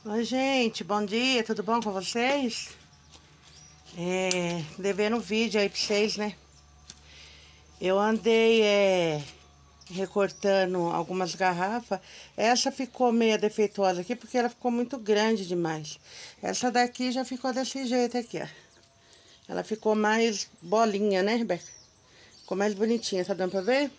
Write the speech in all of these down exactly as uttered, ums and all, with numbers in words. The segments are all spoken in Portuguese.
Oi, gente, bom dia, tudo bom com vocês? É, devendo um vídeo aí pra vocês, né? Eu andei é, recortando algumas garrafas. Essa ficou meio defeituosa aqui porque ela ficou muito grande demais. Essa daqui já ficou desse jeito aqui, ó. Ela ficou mais bolinha, né, Rebeca? Ficou mais bonitinha, tá dando pra ver?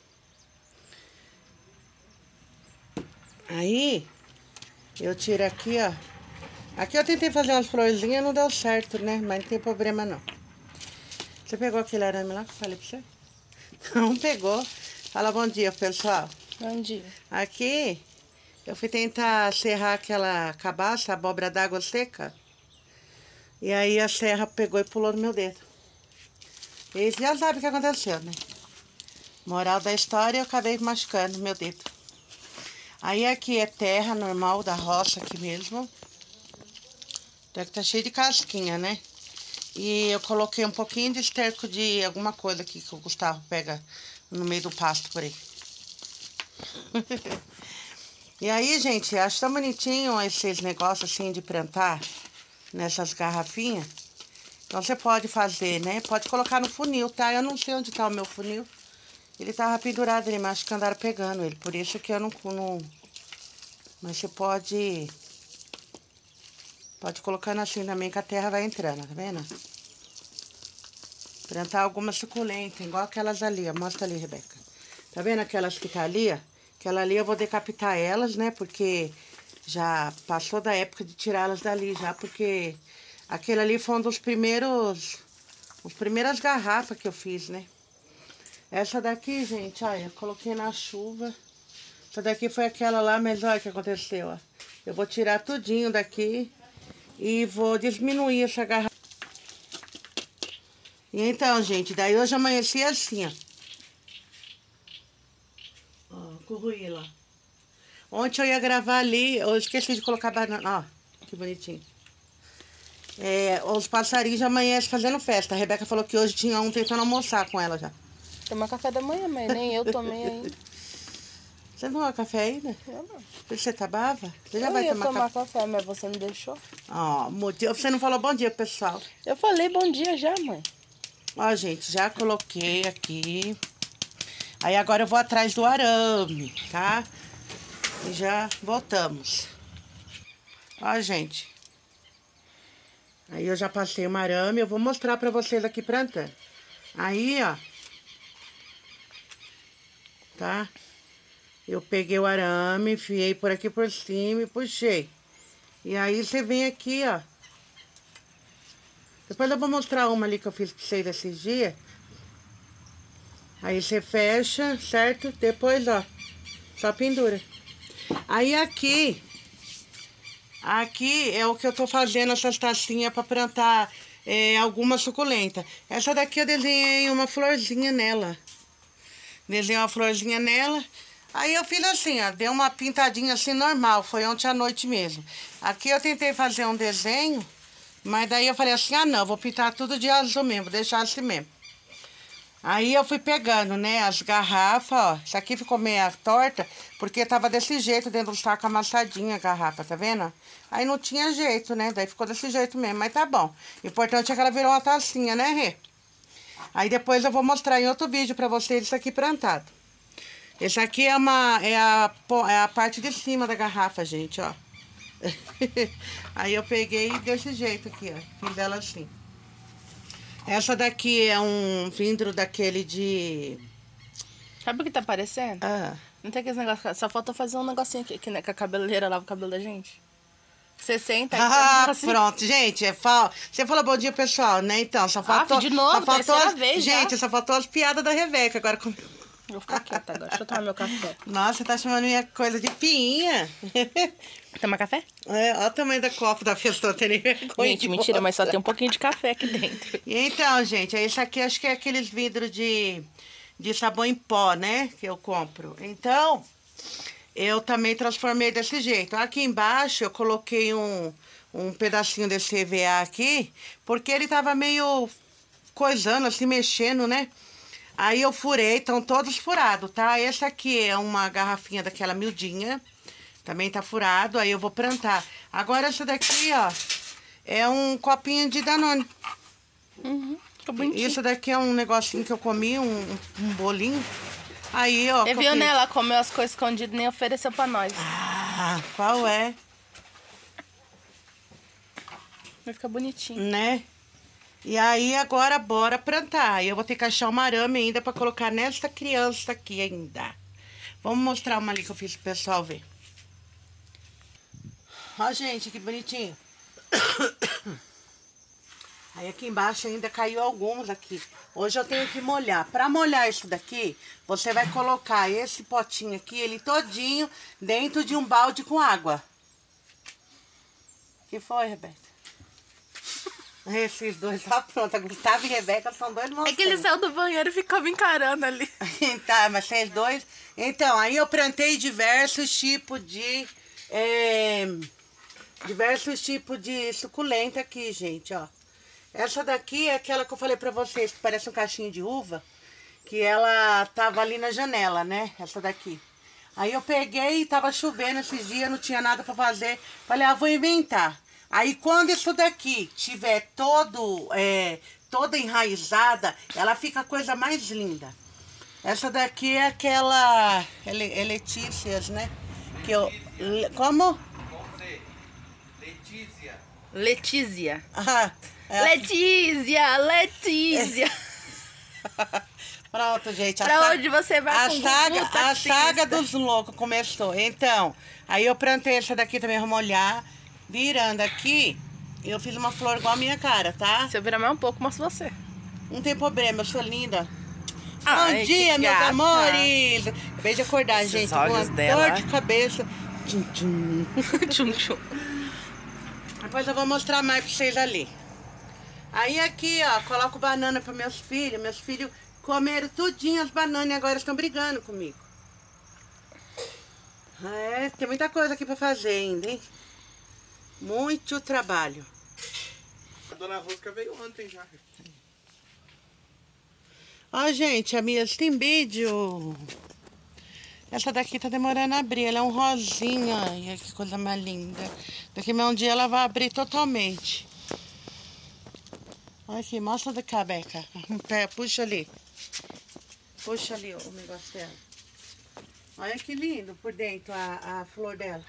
Aí, eu tiro aqui, ó. Aqui eu tentei fazer umas florzinhas, não deu certo, né? Mas não tem problema, não. Você pegou aquele arame lá que eu falei pra você? Não pegou. Fala bom dia, pessoal. Bom dia. Aqui, eu fui tentar serrar aquela cabaça, abóbora d'água seca. E aí a serra pegou e pulou no meu dedo. E você já sabe o que aconteceu, né? Moral da história, eu acabei machucando meu dedo. Aí aqui é terra normal da roça aqui mesmo. Deve estar cheio de casquinha, né? E eu coloquei um pouquinho de esterco de alguma coisa aqui que o Gustavo pega no meio do pasto por aí. E aí, gente, acho tão bonitinho esses negócios assim de plantar nessas garrafinhas. Então você pode fazer, né? Pode colocar no funil, tá? Eu não sei onde tá o meu funil. Ele tava pendurado ali, mas acho que andaram pegando ele. Por isso que eu não... não... Mas você pode... Pode colocando assim também que a terra vai entrando, tá vendo? Plantar algumas suculentas, igual aquelas ali, ó. Mostra ali, Rebeca. Tá vendo aquelas que tá ali, ó? Aquela ali eu vou decapitar elas, né? Porque já passou da época de tirá-las dali já, porque aquele ali foi um dos primeiros... As primeiras garrafas que eu fiz, né? Essa daqui, gente, olha, eu coloquei na chuva. Essa daqui foi aquela lá, mas olha o que aconteceu, ó. Eu vou tirar tudinho daqui e vou diminuir essa garrafa. E então, gente, daí hoje amanheci assim, ó. Ó, corruí lá. Ontem eu ia gravar ali, eu esqueci de colocar banana, ó, que bonitinho. É, os passarinhos já amanhecem fazendo festa. A Rebeca falou que hoje tinha um tentando almoçar com ela já. Tomar café da manhã, mas nem eu tomei ainda. Você não tomou café ainda? Eu não. Você tá brava? Você já Eu vai ia tomar, tomar café? café, mas você não deixou. Ó, motivo. Você não falou bom dia, pessoal. Eu falei bom dia já, mãe. Ó, gente, já coloquei aqui. Aí agora eu vou atrás do arame, tá? E já voltamos. Ó, gente. Aí eu já passei um arame, eu vou mostrar pra vocês aqui plantando. Aí, ó. Tá? Eu peguei o arame, enfiei por aqui por cima e puxei. E aí você vem aqui, ó. Depois eu vou mostrar uma ali que eu fiz pra vocês esses dias. Aí você fecha, certo? Depois, ó, só pendura. Aí aqui, aqui é o que eu tô fazendo, essas tacinhas pra plantar é, alguma suculenta. Essa daqui eu desenhei uma florzinha nela. Desenhei uma florzinha nela. Aí eu fiz assim, ó, dei uma pintadinha assim normal, foi ontem à noite mesmo. Aqui eu tentei fazer um desenho, mas daí eu falei assim, ah não, vou pintar tudo de azul mesmo, vou deixar assim mesmo. Aí eu fui pegando, né, as garrafas, ó. Isso aqui ficou meio torta, porque tava desse jeito, dentro do saco amassadinha a garrafa, tá vendo? Aí não tinha jeito, né, daí ficou desse jeito mesmo, mas tá bom. O importante é que ela virou uma tacinha, né, Rê? Aí depois eu vou mostrar em outro vídeo pra vocês isso aqui plantado. Esse aqui é, uma, é, a, é a parte de cima da garrafa, gente, ó. Aí eu peguei desse jeito aqui, ó. Fiz ela assim. Essa daqui é um vidro daquele de... Sabe o que tá parecendo? Ah. Não tem aqueles negócios... Só falta fazer um negocinho aqui, que, né, que a cabeleireira lava o cabelo da gente. Você senta e Ah, assim. pronto, gente, é fal... Você falou bom dia, pessoal, né? Então, só faltou... Ah, de novo, só faltou terceira as... vez Gente, já. só faltou as piadas da Rebeca agora comigo. Vou ficar quieta agora, deixa eu tomar meu café. Nossa, você tá chamando minha coisa de piinha. Tomar café? É, olha o tamanho da copa da pessoa, tem nem vergonha. Gente, mentira, mas só tem um pouquinho de café aqui dentro. E então, gente, esse aqui acho que é aqueles vidros de, de sabão em pó, né? Que eu compro. Então, eu também transformei desse jeito. Aqui embaixo eu coloquei um, um pedacinho desse E V A aqui, porque ele tava meio coisando, assim, mexendo, né? Aí eu furei, estão todos furados, tá? Esse aqui é uma garrafinha daquela miudinha, também tá furado, aí eu vou plantar. Agora essa daqui, ó, é um copinho de Danone. Uhum, ficou bonitinho. Isso daqui é um negocinho que eu comi, um, um bolinho. Aí, ó. Você viu, né? Ela comeu as coisas escondidas e nem ofereceu pra nós. Ah, qual é? Vai ficar bonitinho. Né? E aí, agora, bora plantar. Eu vou ter que achar uma arame ainda pra colocar nesta criança aqui ainda. Vamos mostrar uma ali que eu fiz pro pessoal ver. Ó, gente, que bonitinho. Aí aqui embaixo ainda caiu alguns aqui. Hoje eu tenho que molhar. Para molhar isso daqui, você vai colocar esse potinho aqui, ele todinho, dentro de um balde com água. Que foi, Rebeca? Esses dois, tá pronto. Gustavo e Rebeca são dois monstros. É que ele saiu do banheiro e ficou me encarando ali. Tá, mas vocês dois... Então, aí eu plantei diversos tipos de... É, diversos tipos de suculenta aqui, gente, ó. Essa daqui é aquela que eu falei pra vocês, que parece um cachinho de uva, que ela tava ali na janela, né? Essa daqui. Aí eu peguei e tava chovendo esses dias, não tinha nada pra fazer. Falei, ah, vou inventar. Aí quando isso daqui tiver todo, é, toda enraizada, ela fica a coisa mais linda. Essa daqui é aquela é Letícias, né? Que eu, como? Letícia. Letícia. Ah, é. Letícia, Letícia. Pronto, gente. Pra saga, onde você vai a com saga, Gugu, a saga dos loucos começou. Então, aí eu plantei essa daqui também, vou molhar. Virando aqui, eu fiz uma flor igual a minha cara, tá? Se eu virar mais um pouco, mostro você. Não tem problema, eu sou linda. Ai, Bom dia, meus gata. amores. Acabei de acordar, Esses gente. olhos Com uma dela. dor de cabeça. Tchum, tchum. Tchum, tchum. Depois eu vou mostrar mais pra vocês ali. Aí aqui, ó, coloco banana para meus filhos. Meus filhos comeram tudinho as bananas e agora estão brigando comigo. É, tem muita coisa aqui para fazer ainda, hein? Muito trabalho. A dona Rosca veio ontem já. Ó, gente, a minha tem vídeo. Essa daqui tá demorando a abrir. Ela é um rosinha. Ai, que coisa mais linda. Daqui a um dia ela vai abrir totalmente. Olha aqui, mostra da cabeca. Puxa ali. Puxa ali o negócio dela. Olha que lindo por dentro a, a flor dela.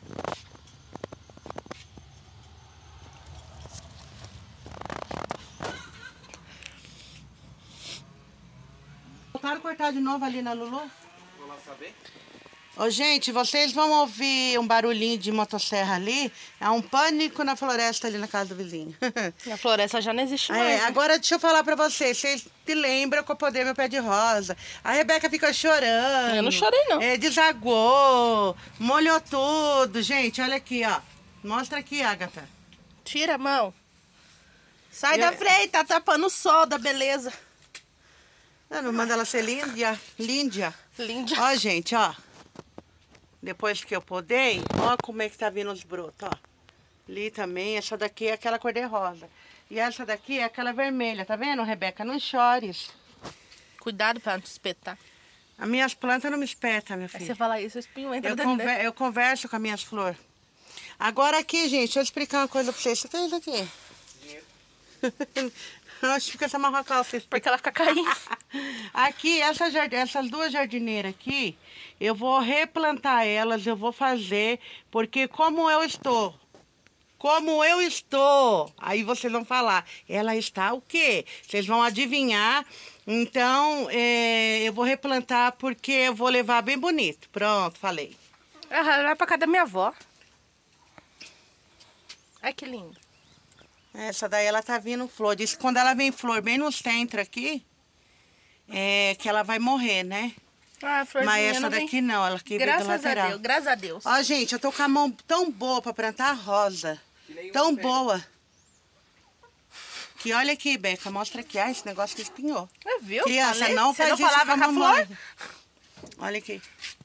Voltaram a cortar de novo ali na Lulu? Vou lá saber. Ô, gente, vocês vão ouvir um barulhinho de motosserra ali. É um pânico na floresta ali na casa do vizinho. A floresta já não existe mais. É, né? agora deixa eu falar pra vocês. Vocês se lembram que eu podei meu pé de rosa. A Rebeca ficou chorando. Eu não chorei, não. É, desagou, molhou tudo. Gente, olha aqui, ó. Mostra aqui, Agatha. Tira a mão. Sai Eu- da frente, tá tapando o sol da beleza. Eu não manda ela ser linda. Linda. Linda. Ó, gente, ó. Depois que eu podei, ó como é que tá vindo os brotos, ó. Ali também, essa daqui é aquela cor de rosa. E essa daqui é aquela vermelha, tá vendo, Rebeca? Não chores. Cuidado pra não te espetar. As minhas plantas não me espetam, meu Aí filho. você fala isso, o espinho entra Eu, dentro dele. conver, eu converso com as minhas flores. Agora aqui, gente, deixa eu explicar uma coisa pra vocês. O que é isso aqui? Dinheiro. Acho que essa marrocal vocês. Porque ela fica caindo. Aqui, essa jard... essas duas jardineiras aqui, eu vou replantar elas, eu vou fazer, porque como eu estou, como eu estou, aí vocês vão falar, ela está o quê? Vocês vão adivinhar, então é, eu vou replantar porque eu vou levar bem bonito. Pronto, falei. Ah, vai pra casa da minha avó. Ai, que lindo. Essa daí ela tá vindo flor. Diz que quando ela vem flor bem no centro aqui, é que ela vai morrer, né? Ah, a florzinha Mas essa não vem. daqui não, ela que veio do Graças a lateral. Deus, graças a Deus. Ó, gente, eu tô com a mão tão boa pra plantar rosa. Tão boa. Que olha aqui, Beca, mostra aqui. Ah, esse negócio que espinhou. É, viu? Criança, Falei? não Você faz não isso falava com com a mamãe. flor? Olha aqui.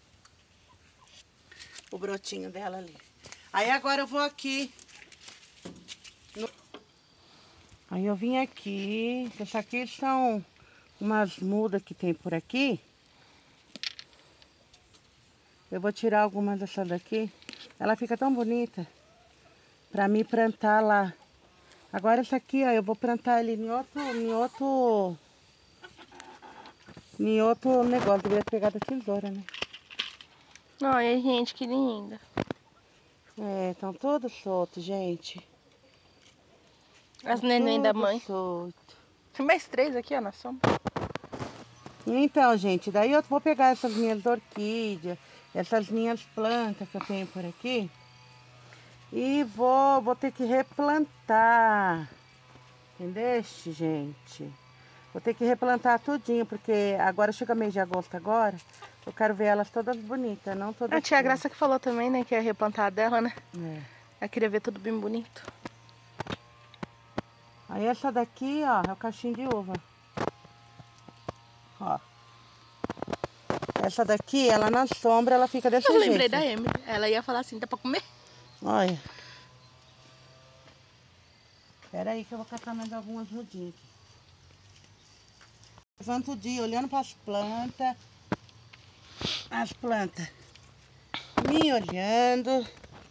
O brotinho dela ali. Aí agora eu vou aqui. no- Aí eu vim aqui. Essas aqui são umas mudas que tem por aqui. Eu vou tirar algumas dessa daqui. Ela fica tão bonita. Pra me plantar lá. Agora essa aqui, ó, eu vou plantar ele em outro, em outro, em outro negócio. Devia pegar da tesoura, né? Olha, gente, que linda. É, estão todos soltos, gente. As neném da Tudo mãe. solto. Tem mais três aqui, ó, na sombra. Então, gente, daí eu vou pegar essas minhas orquídeas, essas minhas plantas que eu tenho por aqui. E vou, vou ter que replantar. Entendeste, gente? Vou ter que replantar tudinho, porque agora chega mês de agosto agora. Eu quero ver elas todas bonitas, não todas. A tia Graça que falou também, né, que ia replantar dela, né? É. Ela queria ver tudo bem bonito. Aí essa daqui, ó, é o cachinho de uva. Ó. Essa daqui, ela na sombra, ela fica desse Eu jeito. lembrei da Emily. Ela ia falar assim, dá pra comer? Olha. Espera aí que eu vou catar mais algumas mudinhas aqui. Levanto o dia olhando para as plantas. As plantas. Me olhando.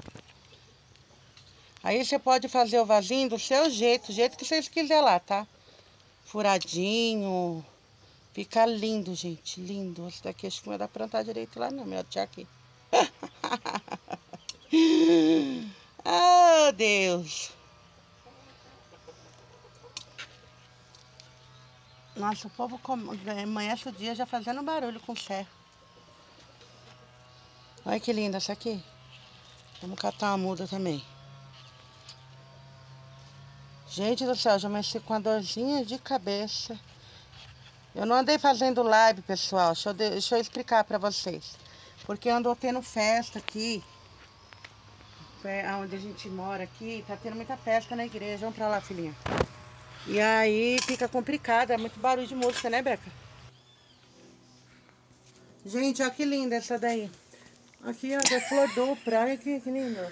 Aí você pode fazer o vasinho do seu jeito, do jeito que vocês quiserem lá, tá? Furadinho. Fica lindo, gente. Lindo. Esse daqui acho que não vai dar pra plantar direito lá não, meu tia aqui. Oh, Deus. Nossa, o povo amanhece o dia já fazendo barulho com ferro. Olha que linda essa aqui. Vamos catar uma muda também. Gente do céu, já amanheci com uma dorzinha de cabeça. Eu não andei fazendo live, pessoal. Deixa eu, deixa eu explicar pra vocês. Porque eu ando tendo festa aqui. Onde a gente mora aqui, tá tendo muita festa na igreja. Vamos pra lá, filhinha. E aí fica complicado, é muito barulho de música, né, Beca? Gente, olha que linda essa daí. Aqui, ó, da flor dupla, olha que, que lindo.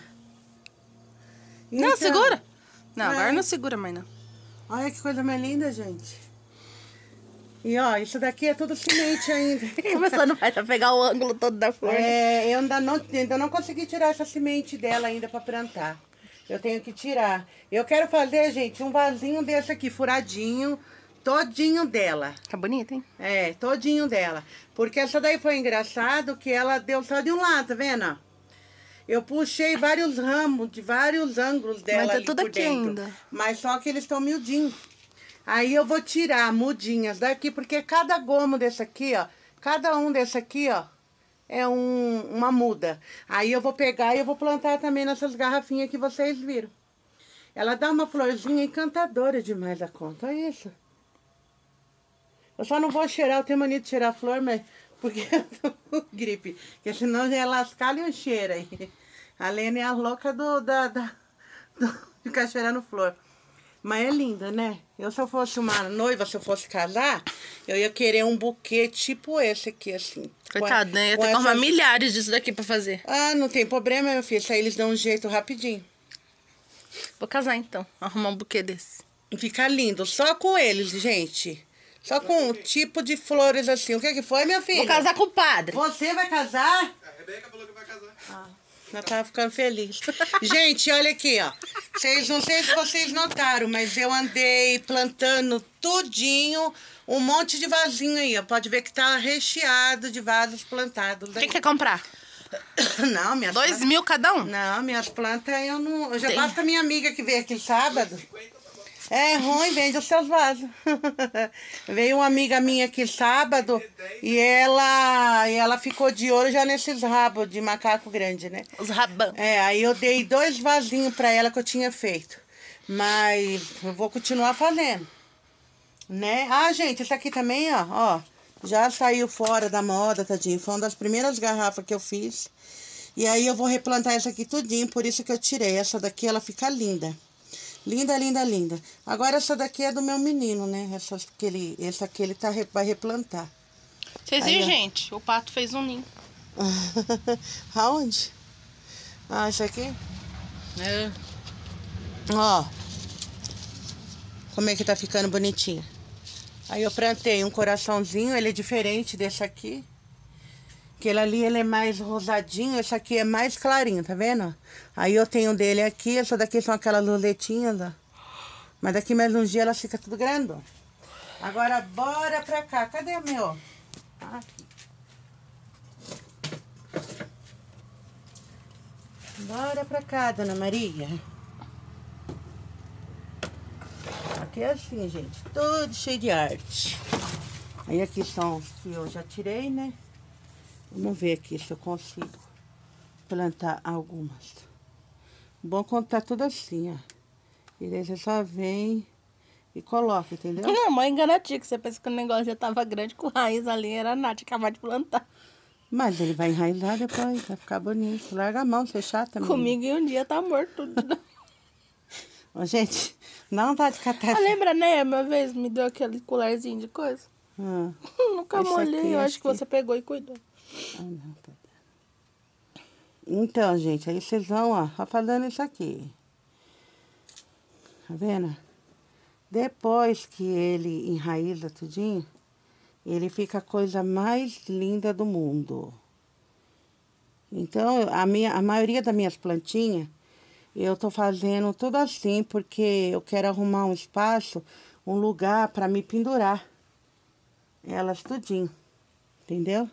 Não, Então, segura! Não, é. agora não segura mais não. Olha que coisa mais linda, gente. E ó, isso daqui é tudo semente ainda. Começando a pegar o ângulo todo da flor. É, eu ainda não, ainda não consegui tirar essa semente dela ainda pra plantar. Eu tenho que tirar. Eu quero fazer, gente, um vasinho desse aqui, furadinho, todinho dela. Tá bonito, hein? É, todinho dela. Porque essa daí foi engraçado que ela deu só de um lado, tá vendo? Eu puxei vários ramos de vários ângulos dela. Mas tá ali tudo por aqui dentro. ainda. Mas só que eles estão miudinhos. Aí eu vou tirar mudinhas daqui, porque cada gomo desse aqui, ó, cada um desse aqui, ó, é um, uma muda. Aí eu vou pegar e eu vou plantar também nessas garrafinhas que vocês viram. Ela dá uma florzinha encantadora demais a conta, olha isso. Eu só não vou cheirar, eu tenho mania de cheirar flor, mas porque eu tô com gripe. Porque senão já é lascar e o cheiro aí. A Lena é a louca do, da, da, do ficar cheirando flor. Mas é linda, né? Eu, se eu fosse uma noiva, se eu fosse casar, eu ia querer um buquê tipo esse aqui, assim. Coitado, né? Ia ter que arrumar milhares disso daqui pra fazer. Ah, não tem problema, meu filho. Isso aí eles dão um jeito rapidinho. Vou casar, então. Arrumar um buquê desse. Fica lindo. Só com eles, gente. Só com um tipo de flores assim. O que que foi, minha filha? Vou casar com o padre. Você vai casar? A Rebeca falou que vai casar. Ah. Eu tava ficando feliz. Gente, olha aqui, ó. Vocês, não sei se vocês notaram, mas eu andei plantando tudinho, um monte de vasinho aí, ó. Pode ver que tá recheado de vasos plantados. Quem quer comprar? Não, minhas Dois plantas... mil cada um? Não, minhas plantas eu não... Eu já Tem. passo pra minha amiga que veio aqui sábado. É ruim, vende os seus vasos. Veio uma amiga minha aqui sábado e ela, e ela ficou de olho já nesses rabos de macaco grande, né? Os rabão. É, aí eu dei dois vasinhos pra ela que eu tinha feito. Mas eu vou continuar fazendo, né? Ah, gente, esse aqui também, ó, ó, já saiu fora da moda, tadinho. Foi uma das primeiras garrafas que eu fiz. E aí eu vou replantar essa aqui tudinho, por isso que eu tirei. Essa daqui, ela fica linda. Linda, linda, linda. Agora essa daqui é do meu menino, né? Essa que ele, essa aqui ele tá, vai replantar. Vocês viram, gente? O pato fez um ninho. Aonde? Ah, isso aqui? É. Ó. Como é que tá ficando bonitinha. Aí eu plantei um coraçãozinho, ele é diferente desse aqui. Aquele ali, ele é mais rosadinho, esse aqui é mais clarinho, tá vendo? Aí eu tenho dele aqui, essa daqui são aquelas luletinhas, ó. Mas daqui mais uns dias ela fica tudo grandona. Agora, bora pra cá. Cadê o meu? Aqui. Bora pra cá, Dona Maria. Aqui é assim, gente. Tudo cheio de arte. Aí aqui são os que eu já tirei, né? Vamos ver aqui se eu consigo plantar algumas. Bom quando tá tudo assim, ó. E daí você só vem e coloca, entendeu? Não, mãe enganativa, que você pensa que o negócio já tava grande, com raiz ali, era nada, tinha acabado de plantar. Mas ele vai enraizar depois, vai ficar bonito. Larga a mão, você é chata, menina. Comigo em um dia tá morto tudo. Ô, gente, não tá de catar. Ah, lembra, né? Uma vez me deu aquele colarzinho de coisa. Ah, Nunca esse molhei, aqui, eu acho acho que que- você pegou e cuidou. ah, não, tá. Então, gente, aí vocês vão, ó, ó, fazendo isso aqui. Tá vendo? Depois que ele enraiza tudinho, ele fica a coisa mais linda do mundo. Então, a, minha, a maioria das minhas plantinhas, eu tô fazendo tudo assim, porque eu quero arrumar um espaço, um lugar para me pendurar elas tudinho, entendeu?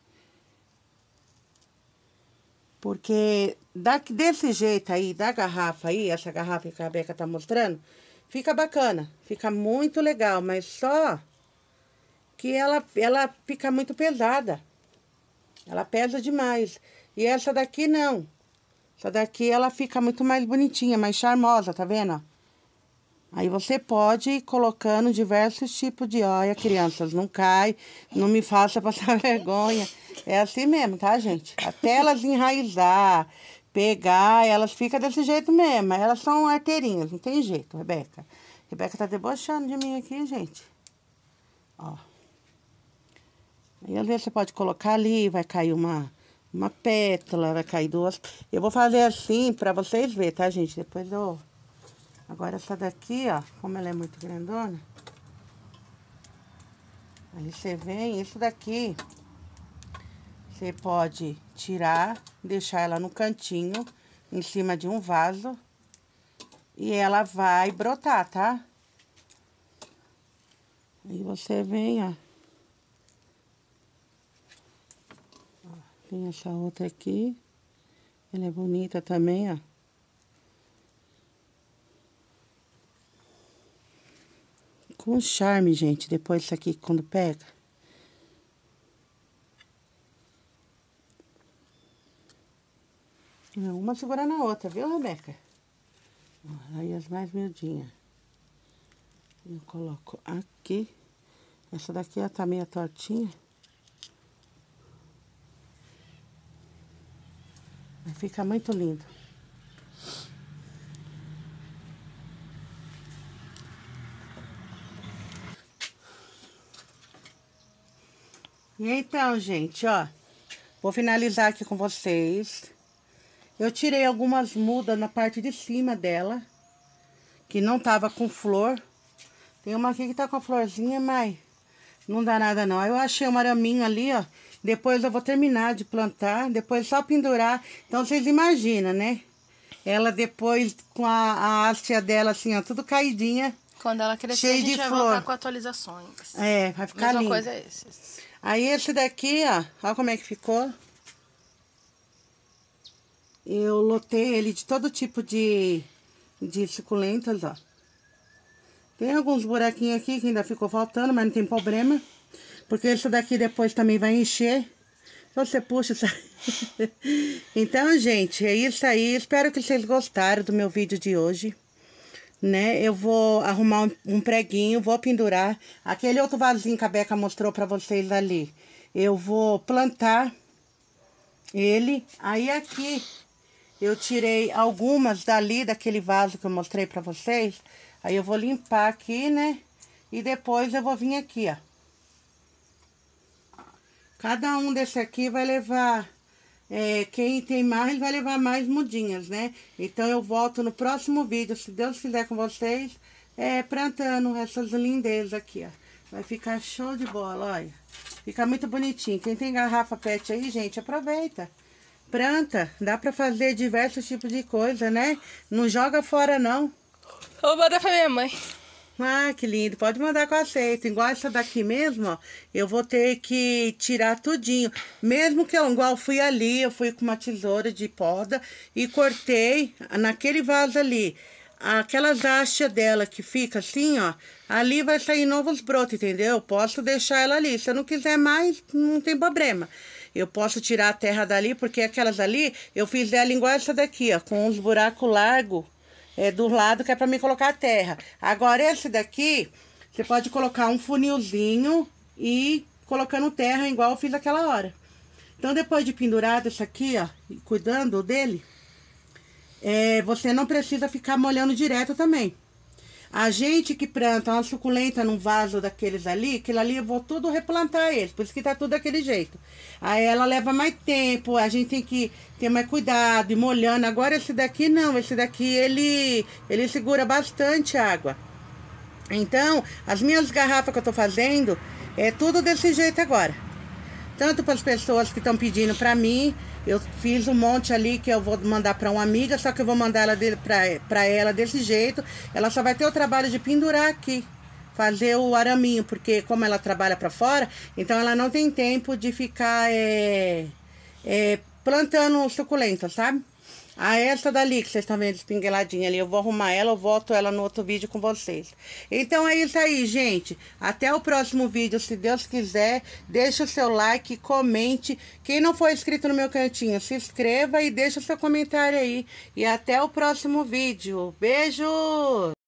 Porque daqui, desse jeito aí, da garrafa aí, essa garrafa que a Rebeca tá mostrando, fica bacana, fica muito legal, mas só que ela, ela fica muito pesada. Ela pesa demais. E essa daqui não. Essa daqui ela fica muito mais bonitinha, mais charmosa, tá vendo? Aí você pode ir colocando diversos tipos de... Olha, crianças, não cai, não me faça passar vergonha. É assim mesmo, tá, gente? Até elas enraizar, pegar, elas ficam desse jeito mesmo. Elas são arteirinhas, não tem jeito, Rebeca. Rebeca tá debochando de mim aqui, gente. Ó. Aí, às vezes, você pode colocar ali, vai cair uma, uma pétala, vai cair duas... Eu vou fazer assim pra vocês verem, tá, gente? Depois eu... Agora, essa daqui, ó, como ela é muito grandona, aí você vem, isso daqui, você pode tirar, deixar ela no cantinho, em cima de um vaso, e ela vai brotar, tá? Aí você vem, ó. Ó, tem essa outra aqui, ela é bonita também, ó. Com charme, gente, depois isso aqui, quando pega. Uma segurando a outra, viu, Rebeca? Aí as mais miudinhas. Eu coloco aqui. Essa daqui, ela tá meio tortinha. Aí fica muito lindo. E então, gente, ó, vou finalizar aqui com vocês. Eu tirei algumas mudas na parte de cima dela, que não tava com flor. Tem uma aqui que tá com a florzinha, mas não dá nada não. Aí eu achei um araminho ali, ó. Depois eu vou terminar de plantar, depois só pendurar. Então, vocês imaginam, né? Ela depois, com a, a haste dela assim, ó, tudo caidinha. Quando ela crescer, Cheio a gente de vai flor. voltar com atualizações. É, vai ficar Mesma lindo. coisa é esses. Aí esse daqui, ó, olha como é que ficou. Eu lotei ele de todo tipo de, de suculentas, ó. Tem alguns buraquinhos aqui que ainda ficou faltando, mas não tem problema. Porque esse daqui depois também vai encher. Então você puxa isso aí. Então, gente, é isso aí. Espero que vocês gostaram do meu vídeo de hoje. Né? Eu vou arrumar um, um preguinho, vou pendurar. Aquele outro vasinho que a Beca mostrou pra vocês ali. Eu vou plantar ele. Aí aqui, eu tirei algumas dali, daquele vaso que eu mostrei pra vocês. Aí eu vou limpar aqui, né? E depois eu vou vir aqui, ó. Cada um desse aqui vai levar... É, quem tem mais vai levar mais mudinhas, né? Então, eu volto no próximo vídeo, se Deus quiser com vocês, é, plantando essas lindezas aqui, ó. Vai ficar show de bola, olha. Fica muito bonitinho. Quem tem garrafa pet aí, gente, aproveita. Planta. Dá pra fazer diversos tipos de coisa, né? Não joga fora, não. Eu vou mandar pra minha mãe. Ah, que lindo. Pode mandar com aceito. Igual essa daqui mesmo, ó. Eu vou ter que tirar tudinho. Mesmo que eu, igual fui ali, eu fui com uma tesoura de poda e cortei naquele vaso ali. Aquelas hastes dela que fica assim, ó. Ali vai sair novos brotos, entendeu? Eu posso deixar ela ali. Se eu não quiser mais, não tem problema. Eu posso tirar a terra dali, porque aquelas ali, eu fiz ela igual essa daqui, ó. Com uns buracos largos. É, do lado que é pra mim colocar a terra. Agora esse daqui, você pode colocar um funilzinho e colocando terra igual eu fiz aquela hora. Então depois de pendurado isso aqui, ó, cuidando dele, é, você não precisa ficar molhando direto também. A gente que planta uma suculenta num vaso daqueles ali, aquele ali eu vou tudo replantar eles, por isso que tá tudo daquele jeito. Aí ela leva mais tempo, a gente tem que ter mais cuidado, ir molhando. Agora esse daqui não, esse daqui ele, ele segura bastante água. Então, as minhas garrafas que eu tô fazendo, é tudo desse jeito agora. Tanto para as pessoas que estão pedindo para mim, eu fiz um monte ali que eu vou mandar para uma amiga, só que eu vou mandar ela para ela desse jeito. Ela só vai ter o trabalho de pendurar aqui, fazer o araminho, porque como ela trabalha para fora, então ela não tem tempo de ficar é, é, plantando suculenta, sabe? Ah, essa dali que vocês estão vendo espingueladinha ali, eu vou arrumar ela, eu volto ela no outro vídeo com vocês. Então é isso aí, gente. Até o próximo vídeo, se Deus quiser. Deixa o seu like, comente. Quem não for inscrito no meu cantinho, se inscreva e deixa o seu comentário aí. E até o próximo vídeo. Beijo!